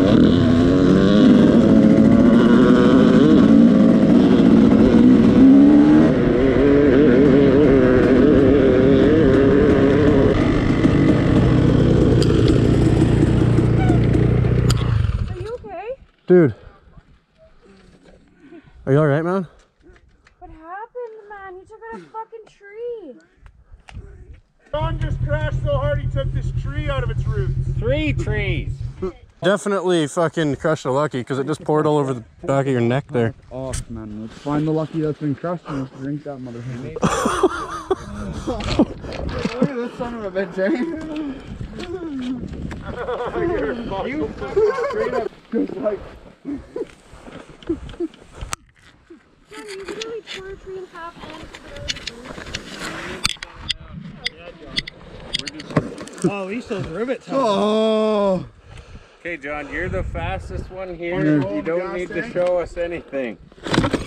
Dude, are you alright, man? What happened, man? You took out a fucking tree. John just crashed so hard he took this tree out of its roots. 3 trees. Definitely fucking crushed a lucky because it just poured all over the back of your neck there. Off, man. Let's find the lucky that's been crushed and let's drink that motherfucker. Look at this son of a bitch, eh? You straight up just like. John, you literally tore a tree in half and Oh, at least those rivets. Oh. Okay, John, you're the fastest one here. You don't need to show us anything.